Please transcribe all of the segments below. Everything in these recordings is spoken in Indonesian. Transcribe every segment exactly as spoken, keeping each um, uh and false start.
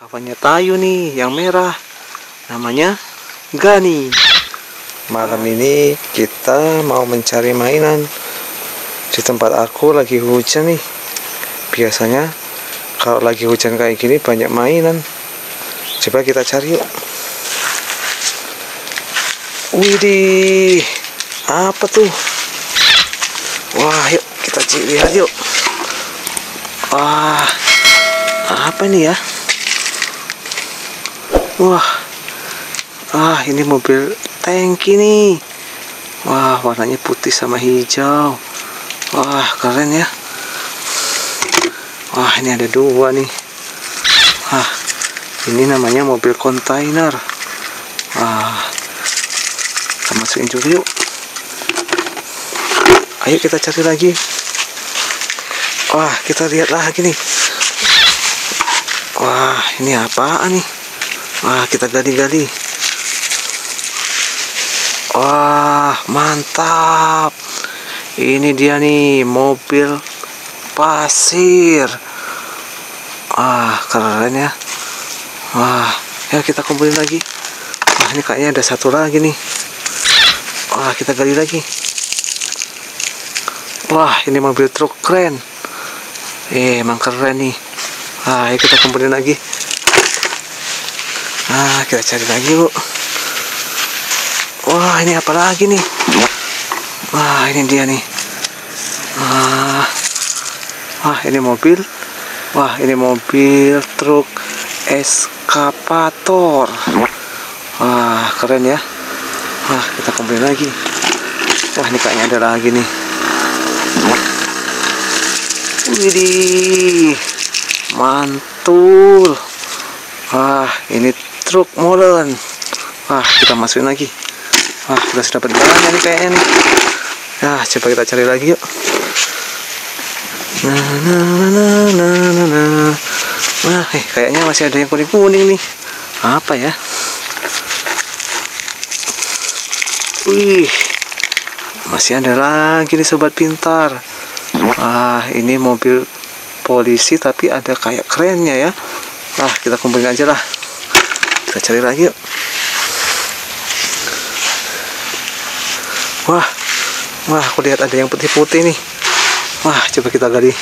Kawannya Tayo nih, yang merah. Namanya Gani. Malam ini kita mau mencari mainan. Di tempat aku lagi hujan nih. Biasanya kalau lagi hujan kayak gini banyak mainan. Coba kita cari yuk. Widih, apa tuh? Wah, yuk kita lihat yuk. Wah, apa nih ya? Wah, ah ini mobil tangki nih. Wah, warnanya putih sama hijau. Wah, keren ya. Wah, ini ada dua nih. Wah, ini namanya mobil kontainer. Wah, kita masukin juga yuk. Ayo kita cari lagi. Wah, kita lihat lagi nih. Wah, ini apaan nih? Wah, kita gali-gali. Wah, mantap. Ini dia nih, mobil pasir. Wah, keren ya. Wah, ya kita kumpulin lagi. Wah, ini kayaknya ada satu lagi nih. Wah, kita gali lagi. Wah, ini mobil truk keren. Eh, emang keren nih. Wah, ayo kita kumpulin lagi. Nah, kita cari lagi yuk. Wah, ini apa lagi nih? Wah, ini dia nih. Wah, wah ini mobil. Wah, ini mobil truk eskavator. Wah, keren ya. Wah, kita kumpulin lagi. Wah, ini kayaknya ada lagi nih. Widih, mantul. Wah, ini truk molen. Wah, kita masukin lagi. Wah, kita sudah dapat banyak nih kayaknya nih. Nah, coba kita cari lagi yuk. Nah, nah, nah, nah, nah, nah. Wah, eh, kayaknya masih ada yang kuning-kuning nih. Apa ya? Wih, masih ada lagi nih sobat pintar. Wah, ini mobil polisi tapi ada kayak kerennya ya. Nah, kita kumpulin aja lah. Kita cari lagi yuk. Wah, wah, aku lihat ada yang putih-putih nih. Wah, coba kita gali.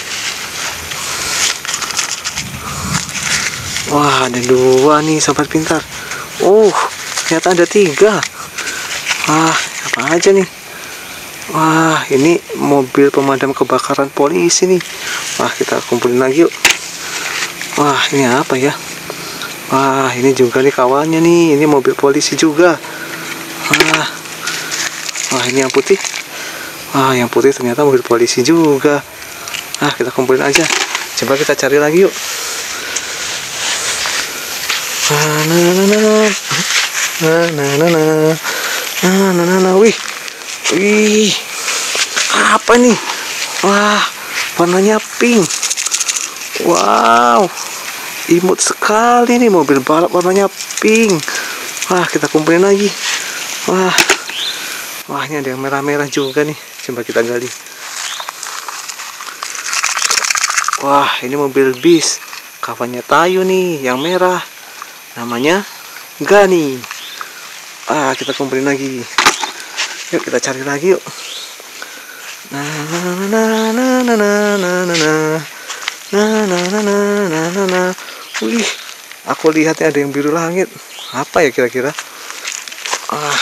Wah, ada dua nih sobat pintar. Oh, ternyata ada tiga. Wah, apa aja nih? Wah, ini mobil pemadam kebakaran polisi nih. Wah, kita kumpulin lagi yuk. Wah, ini apa ya? Wah, ini juga nih kawannya nih. Ini mobil polisi juga. Wah, wah ini yang putih. Wah, yang putih ternyata mobil polisi juga. Nah, kita kumpulin aja. Coba kita cari lagi yuk. Nah, nah, nah, nah, nah, nah, nah, nah, nah, nah, nah, wih, wih, apa nih? Wah, warnanya pink. Wow, imut sekali nih mobil balap warnanya pink. Wah, kita kumpulin lagi. Wah, wah ini ada yang merah-merah juga nih. Coba kita gali. Wah, ini mobil bis. Kawannya Tayo nih, yang merah. Namanya Gani. Ah, kita kumpulin lagi. Yuk kita cari lagi yuk. Nah, nah, nah, nah, nah, nah, nah, nah, nah. Nah, nah, nah, nah, nah, nah, nah. Wih, aku lihatnya ada yang biru langit. Apa ya kira-kira? Ah,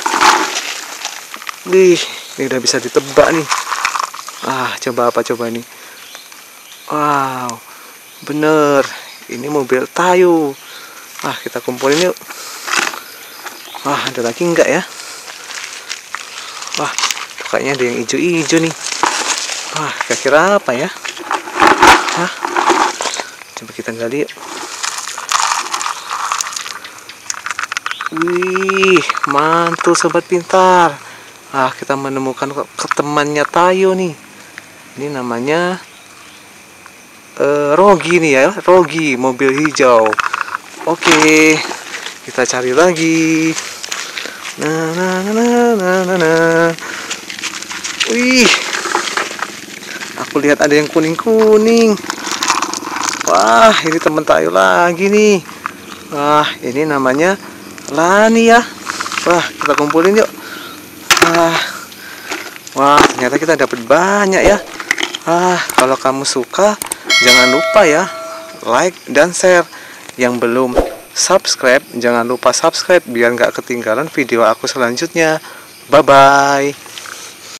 wih, ini udah bisa ditebak nih. Ah, coba apa coba ini? Wow, bener. Ini mobil Tayo. Ah, kita kumpulin yuk. Wah, ada lagi enggak ya? Wah, kayaknya ada yang hijau-hijau nih. Wah, kira-kira apa ya? Hah? Coba kita gali yuk. Wih, mantul sobat pintar. Ah, kita menemukan ke temannya Tayo nih. Ini namanya uh, Rogi nih ya, Rogi, mobil hijau. Oke, kita cari lagi. Nah, nah, nah, nah, nah, nah. Wih, aku lihat ada yang kuning-kuning. Wah, ini teman tayo lagi nih. Wah, ini namanya Lani ya. Wah, kita kumpulin yuk. Wah, wah ternyata kita dapat banyak ya. Ah, kalau kamu suka, jangan lupa ya like dan share. Yang belum subscribe, jangan lupa subscribe biar nggak ketinggalan video aku selanjutnya. Bye bye.